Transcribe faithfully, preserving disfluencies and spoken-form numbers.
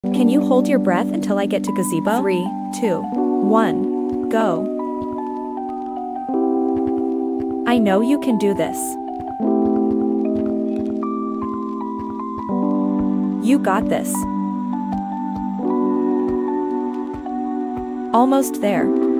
Can you hold your breath until I get to Gazebo? Three, two, one, go. I know you can do this. You got this. Almost there.